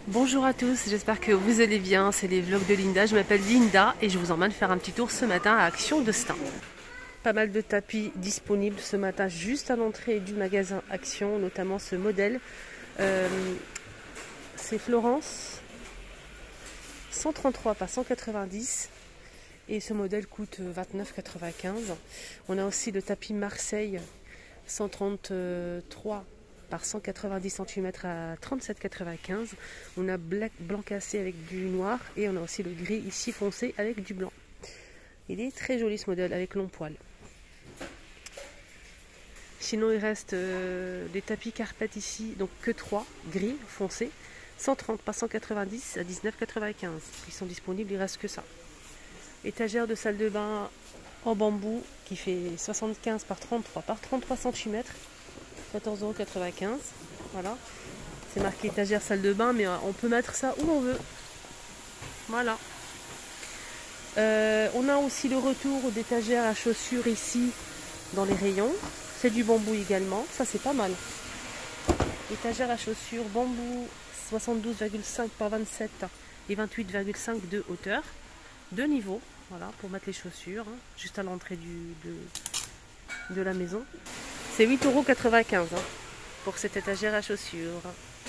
Bonjour à tous, j'espère que vous allez bien, c'est les vlogs de Linda, je m'appelle Linda et je vous emmène faire un petit tour ce matin à Action d'Estaing. Pas mal de tapis disponibles ce matin juste à l'entrée du magasin Action, notamment ce modèle. C'est Florence, 133 par 190 et ce modèle coûte 29,95. On a aussi le tapis Marseille, 133 par 190 cm à 37,95. On a blanc cassé avec du noir et on a aussi le gris ici foncé avec du blanc. Il est très joli ce modèle avec long poil. Sinon il reste des tapis carpette ici, donc que 3 gris foncé, 130 par 190 à 19,95. Ils sont disponibles, il reste que ça. Étagère de salle de bain en bambou qui fait 75 par 33 par 33 cm. 14,95 €. Voilà. C'est marqué étagère salle de bain, mais on peut mettre ça où on veut. Voilà. On a aussi le retour d'étagère à chaussures ici dans les rayons. C'est du bambou également. Ça, c'est pas mal. Étagère à chaussures bambou 72,5 par 27 et 28,5 de hauteur. Deux niveaux. Voilà, pour mettre les chaussures, hein, juste à l'entrée de la maison. C'est 8,95 € pour cette étagère à chaussures.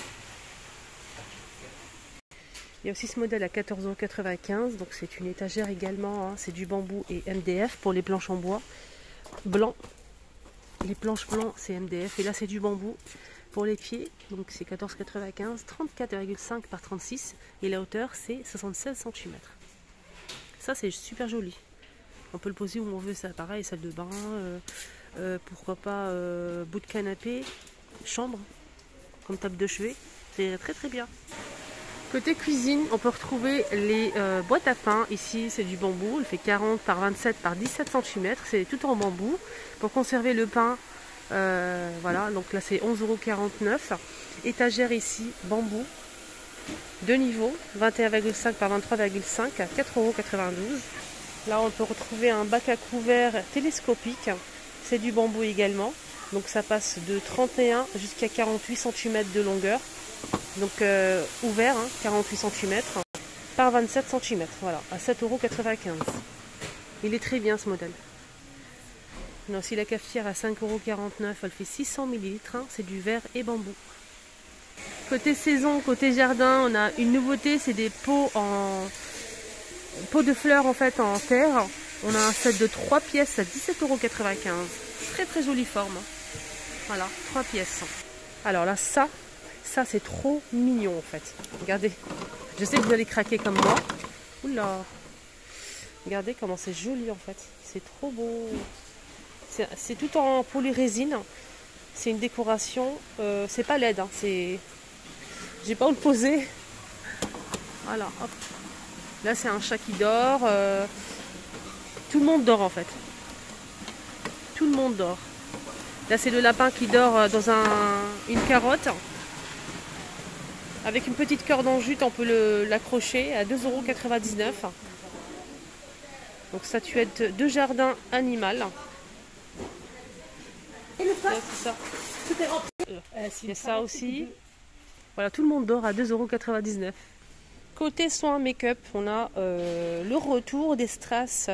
Il y a aussi ce modèle à 14,95 €. Donc c'est une étagère également. Hein, c'est du bambou et MDF pour les planches en bois blanc. Les planches blancs c'est MDF et là c'est du bambou pour les pieds. Donc c'est 14,95 €, 34,5 par 36 et la hauteur c'est 76 cm. Ça c'est super joli. On peut le poser où on veut, ça pareil, salle de bain. Pourquoi pas bout de canapé, chambre, comme table de chevet, c'est très très bien. Côté cuisine, on peut retrouver les boîtes à pain. Ici, c'est du bambou, elle fait 40 par 27 par 17 cm, c'est tout en bambou. Pour conserver le pain, voilà, donc là c'est 11,49 €. Étagère ici, bambou, deux niveaux, 21,5 par 23,5 à 4,92 €. Là, on peut retrouver un bac à couvert télescopique. C'est du bambou également. Donc ça passe de 31 jusqu'à 48 cm de longueur. Donc ouvert, hein, 48 cm par 27 cm. Voilà, à 7,95 €. Il est très bien ce modèle. On a aussi la cafetière à 5,49 €. Elle fait 600 ml. Hein, c'est du verre et bambou. Côté saison, côté jardin, on a une nouveauté. C'est des pots de fleurs en fait en terre. On a un set de 3 pièces à 17,95 €. Très très jolie forme. Voilà, 3 pièces. Alors là, ça c'est trop mignon en fait. Regardez. Je sais que vous allez craquer comme moi. Oula. Regardez comment c'est joli en fait. C'est trop beau. C'est tout en polyrésine. C'est une décoration. C'est pas LED. Hein, j'ai pas où le poser. Voilà, hop. Là c'est un chat qui dort. Tout le monde dort en fait. Tout le monde dort. Là c'est le lapin qui dort dans une carotte. Avec une petite corde en jute, on peut l'accrocher à 2,99 €. Donc statuette de jardin animal. Et le ça, c'est ça. Il y a ça aussi. Voilà, tout le monde dort à 2,99 €. Côté soins make-up, on a le retour des strass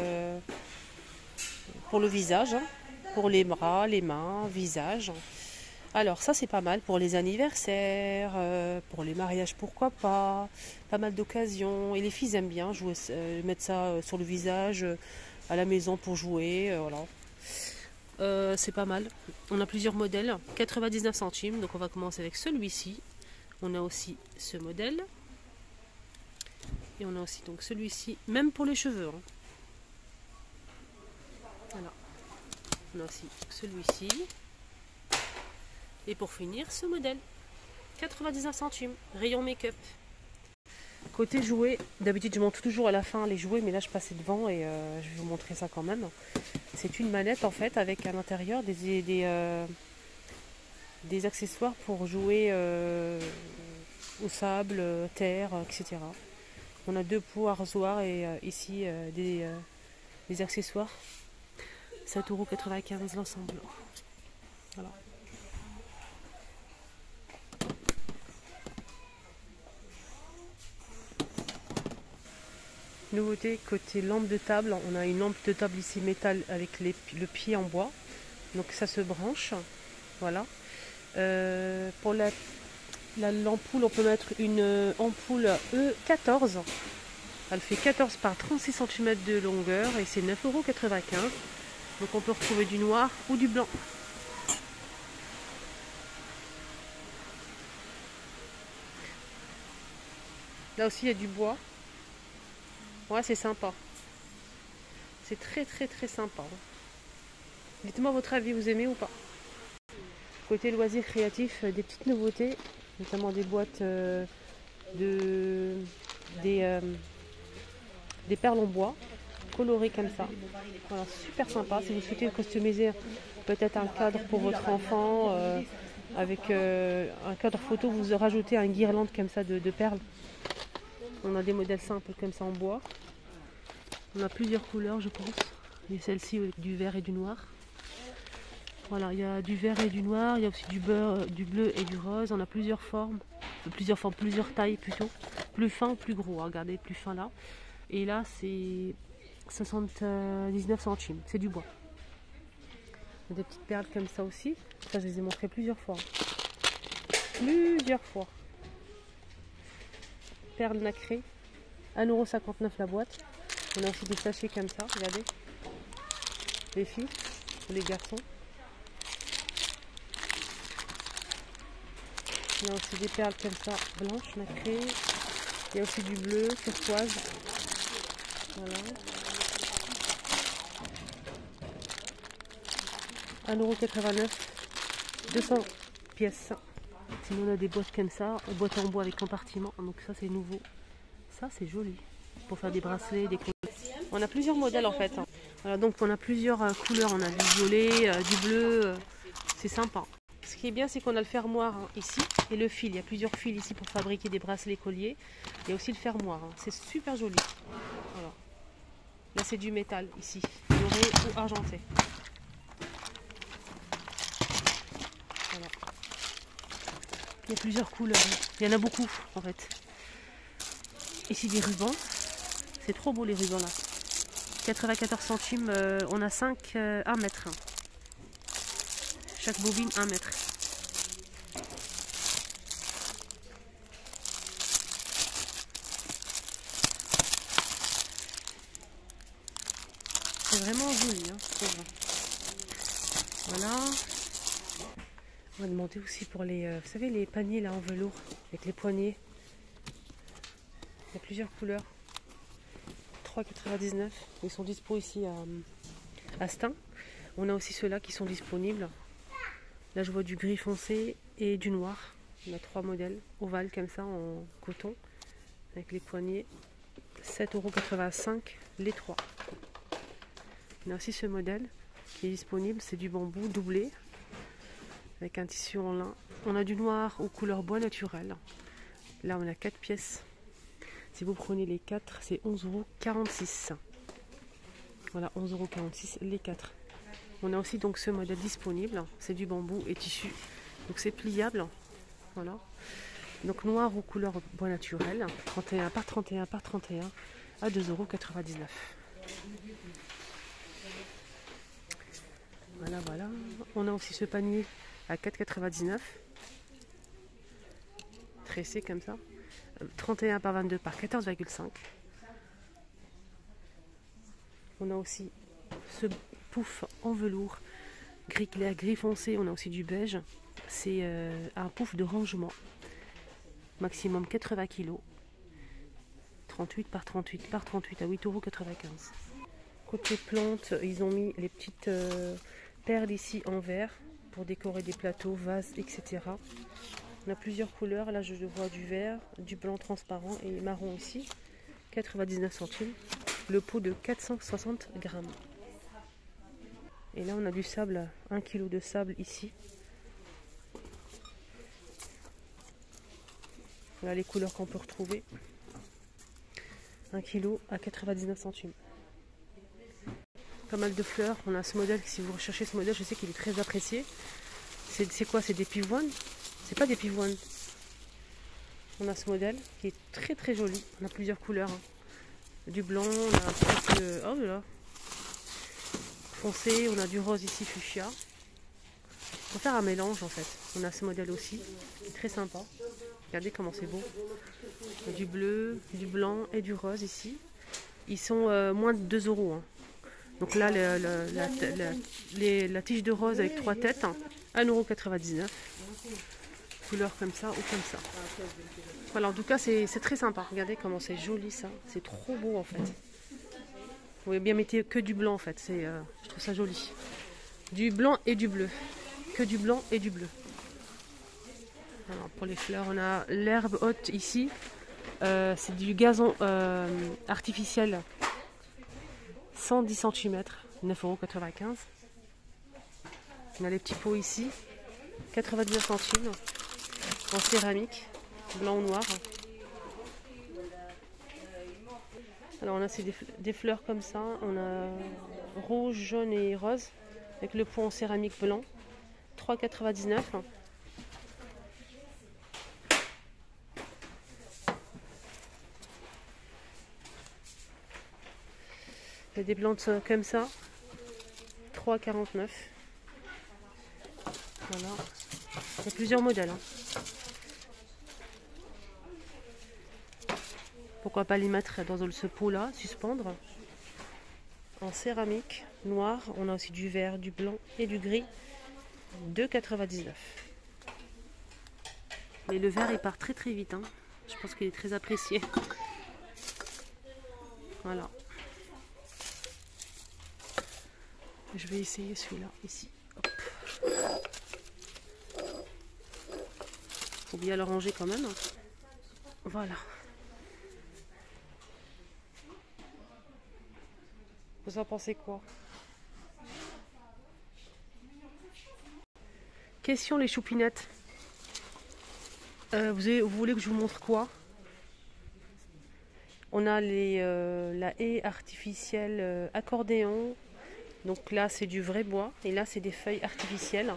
pour le visage, hein, pour les bras, les mains, visage. Alors ça c'est pas mal pour les anniversaires, pour les mariages pourquoi pas, pas mal d'occasions. Et les filles aiment bien jouer, mettre ça sur le visage, à la maison pour jouer, voilà. C'est pas mal. On a plusieurs modèles, 99 centimes, donc on va commencer avec celui-ci. On a aussi ce modèle. Et on a aussi donc celui-ci, même pour les cheveux. Hein. Voilà. On a aussi celui-ci. Et pour finir, ce modèle. 99 centimes, rayon make-up. Côté jouets, d'habitude je montre toujours à la fin les jouets, mais là je passais devant et je vais vous montrer ça quand même. C'est une manette en fait avec à l'intérieur des accessoires pour jouer au sable, terre, etc. On a deux pots à rasoir et ici des accessoires. 7,95 € l'ensemble. Voilà. Nouveauté côté lampe de table, on a une lampe de table ici métal avec le pied en bois. Donc ça se branche. Voilà. Pour l'ampoule, on peut mettre une ampoule E14. Elle fait 14 par 36 cm de longueur et c'est 9,95 €. Donc on peut retrouver du noir ou du blanc. Là aussi il y a du bois. Ouais, c'est sympa. C'est très sympa. Dites-moi votre avis, vous aimez ou pas? Côté loisirs créatifs, des petites nouveautés, notamment des boîtes des perles en bois colorées comme ça. Voilà, super sympa. Si vous souhaitez customiser peut-être un cadre pour votre enfant, avec un cadre photo, vous rajoutez un guirlande comme ça de perles. On a des modèles simples comme ça en bois. On a plusieurs couleurs, je pense. Et celle-ci avec du vert et du noir. Voilà, il y a du vert et du noir, il y a aussi du bleu et du rose. On a plusieurs formes, plusieurs tailles plutôt. Plus fin, plus gros. Regardez, plus fin là. Et là, c'est 79 centimes. C'est du bois. Il y a des petites perles comme ça aussi. Ça, je les ai montrées plusieurs fois. Plusieurs fois. Perles nacrées. 1,59 € la boîte. On a aussi des sachets comme ça. Regardez. Les filles ou les garçons. Il y a aussi des perles comme ça, blanches, nacrées. Il y a aussi du bleu, turquoise. Voilà. 1,89 €, 200 pièces. Sinon on a des boîtes comme ça, boîtes en bois avec compartiment. Donc ça c'est nouveau. Ça c'est joli. Pour faire des bracelets, des colliers. On a plusieurs modèles en fait. Voilà, donc on a plusieurs couleurs. On a du violet, du bleu. C'est sympa. Ce qui est bien, c'est qu'on a le fermoir ici et le fil. Il y a plusieurs fils ici pour fabriquer des bracelets colliers. Il y a aussi le fermoir. C'est super joli. Voilà. Là, c'est du métal ici, doré ou argenté. Voilà. Il y a plusieurs couleurs. Il y en a beaucoup en fait. Ici, des rubans. C'est trop beau les rubans là. 94 centimes. On a 5 1 mètre. Chaque bobine 1 mètre. C'est vraiment joli, hein, je trouve. Voilà. On va demander aussi pour les, vous savez, les paniers là en velours avec les poignées. Il y a plusieurs couleurs. 3,99 €. Ils sont dispo ici à Stein. On a aussi ceux-là qui sont disponibles. Là, je vois du gris foncé et du noir. On a 3 modèles ovales comme ça en coton avec les poignées. 7,85 € les 3. On a aussi ce modèle qui est disponible. C'est du bambou doublé avec un tissu en lin. On a du noir aux couleurs bois naturel. Là, on a 4 pièces. Si vous prenez les 4, c'est 11,46 €. Voilà, 11,46 € les 4. On a aussi donc ce modèle disponible. C'est du bambou et tissu. Donc c'est pliable. Voilà. Donc noir aux couleurs bois naturel. 31 par 31 par 31 à 2,99 €. Voilà, voilà. On a aussi ce panier à 4,99 €. Tressé comme ça. 31 par 22 par 14,5 €. On a aussi ce pouf en velours gris clair, gris foncé. On a aussi du beige. C'est un pouf de rangement. Maximum 80 kg. 38 par 38 par 38 à 8,95 €. Côté plantes, ils ont mis les petites perles ici en verre pour décorer des plateaux, vases, etc. On a plusieurs couleurs. Là, je vois du vert, du blanc transparent et marron aussi. 99 centimes. Le pot de 460 grammes. Et là, on a du sable, 1 kg de sable ici. Voilà les couleurs qu'on peut retrouver. 1 kg à 99 centimes. Pas mal de fleurs. On a ce modèle. Si vous recherchez ce modèle, je sais qu'il est très apprécié. C'est quoi? C'est des pivoines? C'est pas des pivoines. On a ce modèle qui est très joli. On a plusieurs couleurs. Du blanc, on a un petit peu, oh là, foncé, on a du rose ici, fuchsia. On va faire un mélange en fait. On a ce modèle aussi, très sympa. Regardez comment c'est beau. Du bleu, du blanc et du rose ici. Ils sont moins de 2 euros. Hein. Donc là, la tige de rose avec 3 têtes, hein, 1,99 €. Couleur comme ça ou comme ça. Voilà, en tout cas, c'est très sympa. Regardez comment c'est joli ça. C'est trop beau en fait. Vous pouvez bien mettre que du blanc en fait. Je trouve ça joli. Du blanc et du bleu. Que du blanc et du bleu. Alors, pour les fleurs, on a l'herbe haute ici. C'est du gazon artificiel. 110 cm, 9,95 €. On a les petits pots ici. 99 centimes. En céramique. Blanc ou noir. Alors on a des fleurs comme ça. On a rouge, jaune et rose. Avec le pot en céramique blanc. 3,99 €. Il y a des plantes comme ça. 3,49 €. Voilà. Il y a plusieurs modèles. Hein. Pourquoi pas les mettre dans ce pot-là, suspendre. En céramique noir. On a aussi du vert, du blanc et du gris. 2,99 €. Mais le vert il part très très vite. Hein. Je pense qu'il est très apprécié. Voilà. Je vais essayer celui-là ici. Hop. Faut bien le ranger quand même. Voilà. Vous en pensez quoi? Question les choupinettes. Vous voulez que je vous montre quoi? On a la haie artificielle accordéon. Donc là c'est du vrai bois et là c'est des feuilles artificielles.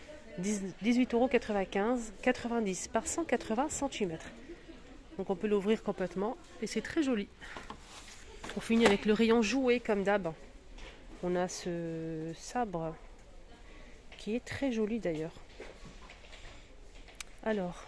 18,95 €, 90 par 180 cm. Donc on peut l'ouvrir complètement et c'est très joli. On finit avec le rayon jouet comme d'hab. On a ce sabre qui est très joli d'ailleurs. Alors,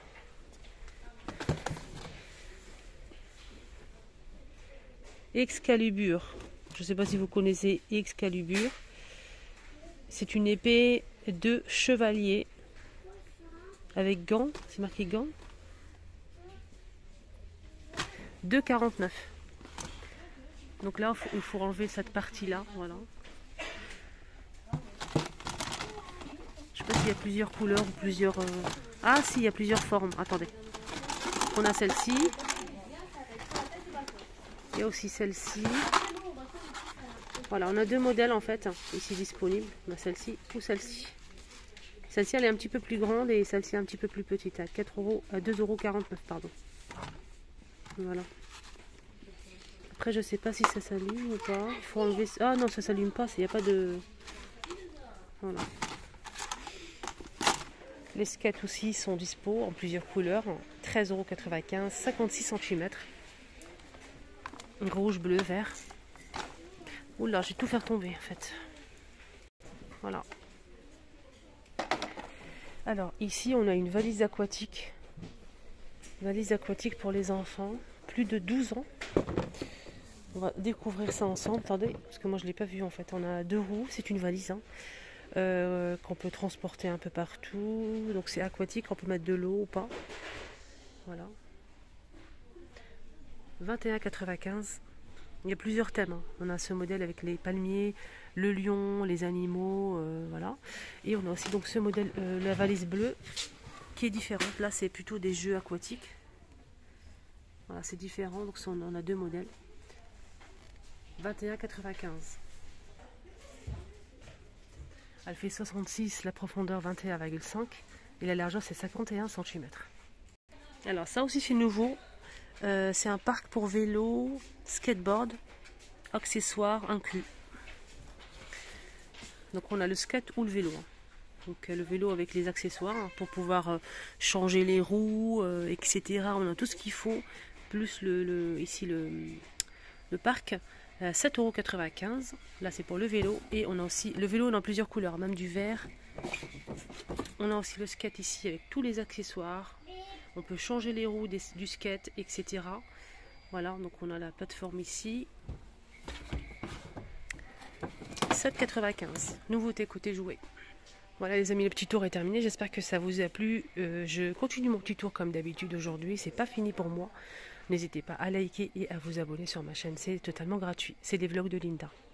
Excalibur. Je ne sais pas si vous connaissez Excalibur. C'est une épée de chevalier avec gants. C'est marqué gants. 2,49 €. Donc là, il faut enlever cette partie-là. Voilà. Je sais pas s'il y a plusieurs couleurs ou plusieurs... Ah si, il y a plusieurs formes. Attendez. On a celle-ci. Il y a aussi celle-ci. Voilà, on a deux modèles en fait, ici disponibles. On a celle-ci ou celle-ci. Celle-ci, elle est un petit peu plus grande et celle-ci un petit peu plus petite, à 2,49 €, pardon. Voilà. Après, je sais pas si ça s'allume ou pas. Il faut enlever... Ah non, ça s'allume pas, il n'y a pas de... Voilà. Les skates aussi sont dispo en plusieurs couleurs. 13,95 €, 56 cm. Rouge, bleu, vert. Oula, j'ai tout fait tomber en fait. Voilà. Alors ici on a une valise aquatique. Valise aquatique pour les enfants. Plus de 12 ans. On va découvrir ça ensemble. Attendez, parce que moi je ne l'ai pas vu en fait. On a 2 roues, c'est une valise. Hein, qu'on peut transporter un peu partout. Donc c'est aquatique, on peut mettre de l'eau ou pas. Voilà. 21,95 €. Il y a plusieurs thèmes. Hein. On a ce modèle avec les palmiers, le lion, les animaux, voilà. Et on a aussi donc ce modèle, la valise bleue, qui est différente. Là, c'est plutôt des jeux aquatiques. Voilà, c'est différent. Donc on a deux modèles. 21,95 €. Elle fait 66, la profondeur 21,5 et la largeur c'est 51 cm. Alors ça aussi c'est nouveau. C'est un parc pour vélo, skateboard, accessoires inclus. Donc on a le skate ou le vélo. Donc le vélo avec les accessoires pour pouvoir changer les roues, etc. On a tout ce qu'il faut, plus ici Le parc, 7,95 €. Là, c'est pour le vélo. Et on a aussi le vélo dans plusieurs couleurs, même du vert. On a aussi le skate ici avec tous les accessoires. On peut changer les roues du skate, etc. Voilà, donc on a la plateforme ici. 7,95 €. Nouveauté côté jouet. Voilà les amis, le petit tour est terminé. J'espère que ça vous a plu. Je continue mon petit tour comme d'habitude aujourd'hui. C'est pas fini pour moi. N'hésitez pas à liker et à vous abonner sur ma chaîne. C'est totalement gratuit. C'est des vlogs de Linda.